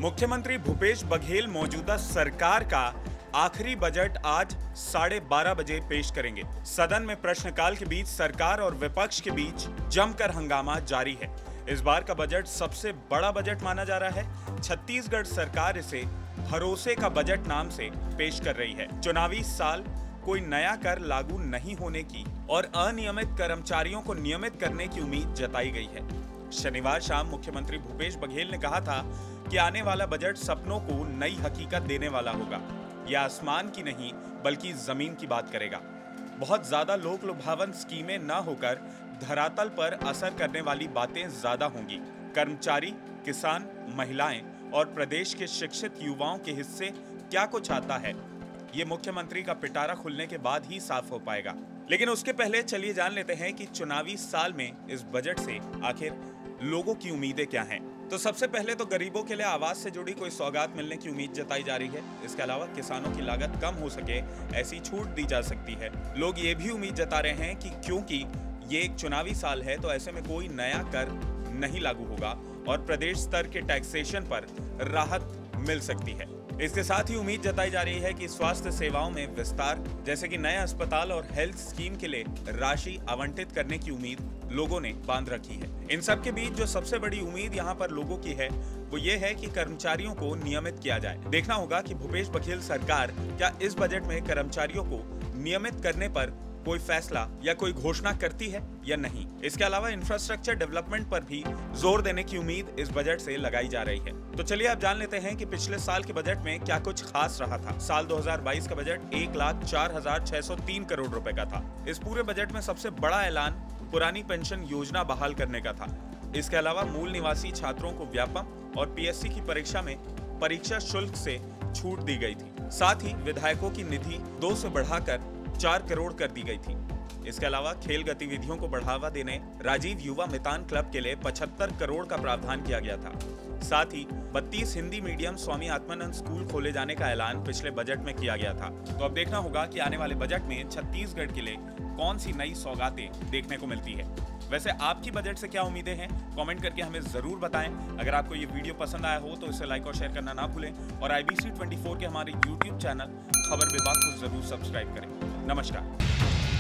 मुख्यमंत्री भूपेश बघेल मौजूदा सरकार का आखिरी बजट आज 12:30 बजे पेश करेंगे। सदन में प्रश्नकाल के बीच सरकार और विपक्ष के बीच जमकर हंगामा जारी है। इस बार का बजट सबसे बड़ा बजट माना जा रहा है। छत्तीसगढ़ सरकार इसे भरोसे का बजट नाम से पेश कर रही है। चुनावी साल कोई नया कर लागू नहीं होने की और अनियमित कर्मचारियों को नियमित करने की उम्मीद जताई गई है। शनिवार शाम मुख्यमंत्री भूपेश बघेल ने कहा था कि आने वाला बजट सपनों को नई हकीकत देने वाला होगा। यह आसमान की नहीं बल्कि जमीन की बात करेगा। बहुत ज्यादा लोक लुभावन स्कीमें न होकर धरातल पर असर करने वाली बातें ज्यादा होंगी। कर्मचारी, किसान, महिलाएं और प्रदेश के शिक्षित युवाओं के हिस्से क्या कुछ आता है, ये मुख्यमंत्री का पिटारा खुलने के बाद ही साफ हो पाएगा। लेकिन उसके पहले चलिए जान लेते हैं कि चुनावी साल में इस बजट से आखिर लोगों की उम्मीदें क्या हैं। तो सबसे पहले तो गरीबों के लिए आवास से जुड़ी कोई सौगात मिलने की उम्मीद जताई जा रही है। इसके अलावा किसानों की लागत कम हो सके ऐसी छूट दी जा सकती है। लोग ये भी उम्मीद जता रहे हैं कि क्योंकि ये एक चुनावी साल है तो ऐसे में कोई नया कर नहीं लागू होगा और प्रदेश स्तर के टैक्सेशन पर राहत मिल सकती है। इसके साथ ही उम्मीद जताई जा रही है कि स्वास्थ्य सेवाओं में विस्तार, जैसे कि नए अस्पताल और हेल्थ स्कीम के लिए राशि आवंटित करने की उम्मीद लोगों ने बांध रखी है। इन सब के बीच जो सबसे बड़ी उम्मीद यहाँ पर लोगों की है वो ये है कि कर्मचारियों को नियमित किया जाए। देखना होगा कि भूपेश बघेल सरकार क्या इस बजट में कर्मचारियों को नियमित करने पर कोई फैसला या कोई घोषणा करती है या नहीं। इसके अलावा इंफ्रास्ट्रक्चर डेवलपमेंट पर भी जोर देने की उम्मीद इस बजट से लगाई जा रही है। तो चलिए अब जान लेते हैं कि पिछले साल के बजट में क्या कुछ खास रहा था। साल 2022 का बजट 1,04,603 करोड़ रुपए का था। इस पूरे बजट में सबसे बड़ा ऐलान पुरानी पेंशन योजना बहाल करने का था। इसके अलावा मूल निवासी छात्रों को व्यापम और पीएससी की परीक्षा में परीक्षा शुल्क से छूट दी गई थी। साथ ही विधायकों की निधि 2 से बढ़ाकर 4 करोड़ कर दी गई थी। इसके अलावा खेल गतिविधियों को बढ़ावा देने राजीव युवा मितान क्लब के लिए 75 करोड़ का प्रावधान किया गया था। साथ ही 32 हिंदी मीडियम स्वामी आत्मानंद स्कूल खोले जाने का ऐलान पिछले बजट में किया गया था। तो अब देखना होगा कि आने वाले बजट में छत्तीसगढ़ के लिए कौन सी नई सौगातें देखने को मिलती है। वैसे आपकी बजट से क्या उम्मीदें हैं, कमेंट करके हमें जरूर बताएं। अगर आपको ये वीडियो पसंद आया हो तो इसे लाइक और शेयर करना ना भूलें और IBC 24 के हमारे YouTube चैनल खबर विभाग को जरूर सब्सक्राइब करें। नमस्कार।